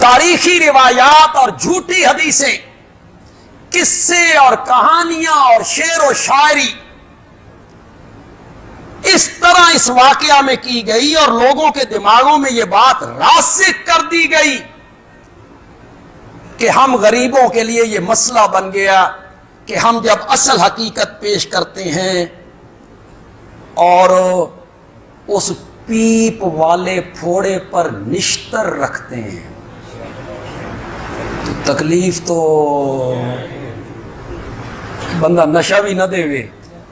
تاریخی روایات اور جھوٹی حدیثیں، قصے اور کہانیاں اور شعر و شاعری اس طرح اس واقعہ میں کی گئی اور لوگوں کے دماغوں میں یہ بات راسخ کر دی گئی کہ ہم غریبوں کے لیے یہ مسئلہ بن گیا کہ ہم جب اصل حقیقت پیش کرتے ہیں اور اس پیپ والے پھوڑے پر نشتر رکھتے ہیں تو تکلیف تو بندہ نشہ بھی نہ دے وے،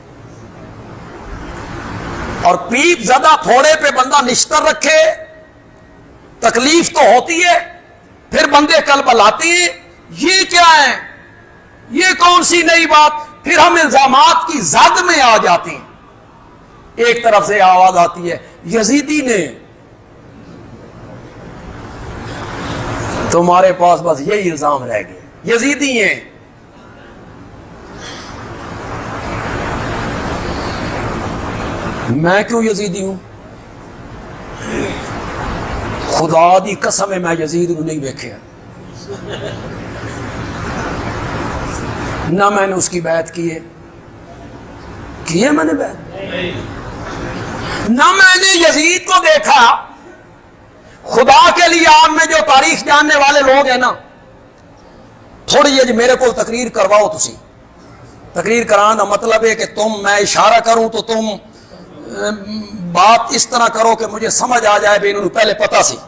اور پیپ زدہ پھوڑے پہ بندہ نشتر رکھے تکلیف تو ہوتی ہے۔ پھر بندے کلبلاتے ہیں یہ کیا ہے، یہ کون سی نئی بات، پھر ہم الزامات کی زد میں آ جاتے ہیں۔ ایک طرف سے آواز آتی ہے یزیدی نے، تمہارے پاس بس یہی الزام رہ گئے، یزیدی ہیں۔ میں کیوں یزیدی ہوں؟ خدا دی قسم ہے میں یزید کو نہیں دیکھا، نہ میں نے اس کی بیعت کی ہے میں نے بیعت، نہ میں نے یزید کو دیکھا۔ خدا کے لیے آپ میں جو تاریخ جاننے والے لوگ ہیں نا، تھوڑی یہ میرے کو تقریر کرواؤ، تسی تقریر کرانا مطلب ہے کہ میں اشارہ کروں تو تم بات اس طرح کرو کہ مجھے سمجھ آ جائے، انہوں نے پہلے پتا سی،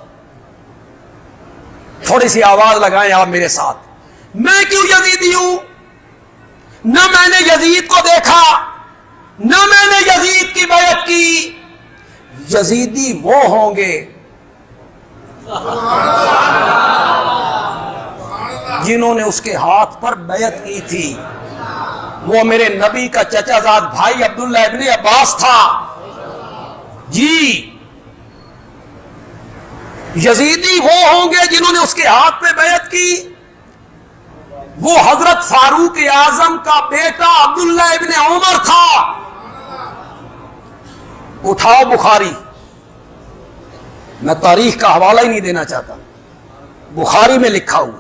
تھوڑی سی آواز لگائیں آپ میرے ساتھ۔ میں کیوں یزیدی ہوں؟ نہ میں نے یزید کو دیکھا، نہ میں نے یزید کی بیعت کی۔ یزیدی وہ ہوں گے جنہوں نے اس کے ہاتھ پر بیعت کی تھی، وہ میرے نبی کا چچا زاد بھائی عبداللہ ابن عباس تھا جی۔ یزیدی وہ ہوں گے جنہوں نے اس کے ہاتھ پہ بیعت کی، وہ حضرت فاروق اعظم کا بیٹا عبداللہ ابن عمر تھا۔ اٹھاؤ بخاری، میں تاریخ کا حوالہ ہی نہیں دینا چاہتا، بخاری میں لکھا ہوا۔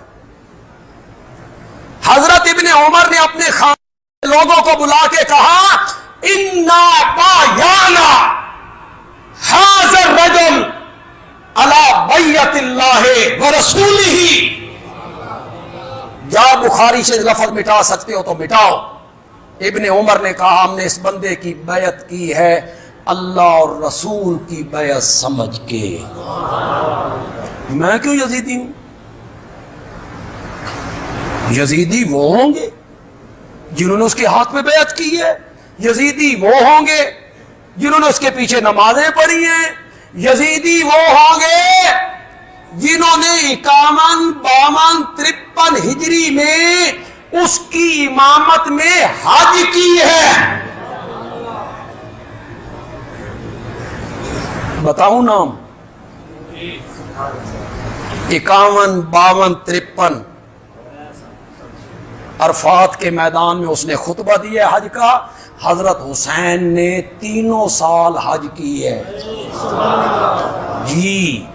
حضرت ابن عمر نے اپنے لوگوں کو بلا کے کہا اِنَّا بَایَانَا هَذَا الرَّجُلُ عَلَى بَیَّتِ اللَّهِ وَرَسُولِهِ۔ جا بخاری سے لفظ مٹا سکتے ہو تو مٹاؤ۔ ابن عمر نے کہا ہم نے اس بندے کی بیعت کی ہے اللہ اور رسول کی بیعت سمجھ کے۔ میں کیوں یزیدی ہوں؟ یزیدی وہ ہوں گے جنہوں نے اس کے ہاتھ میں بیعت کی ہے، یزیدی وہ ہوں گے جنہوں نے اس کے پیچھے نمازیں پڑھی ہیں، یزیدی وہ ہوں گے جنہوں نے 51، 52، 53 ہجری میں اس کی امامت میں حج کی ہے۔ بتاؤں نام؟ 51، 52، 53 عرفات کے میدان میں اس نے خطبہ دیا حج کا۔ حضرت حسین نے 3 سال حج کی ہے جی۔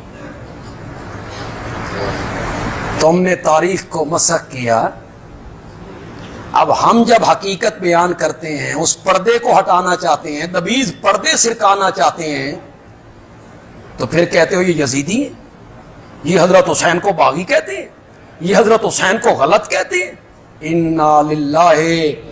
تم نے تاریخ کو مسخ کیا، اب ہم جب حقیقت بیان کرتے ہیں اس پردے کو ہٹانا چاہتے ہیں، دبیز پردے سرکانا چاہتے ہیں، تو پھر کہتے ہو یہ یزیدی ہیں، یہ حضرت حسین کو باغی کہتے ہیں، یہ حضرت حسین کو غلط کہتے ہیں۔ اِنَّا لِلَّهِ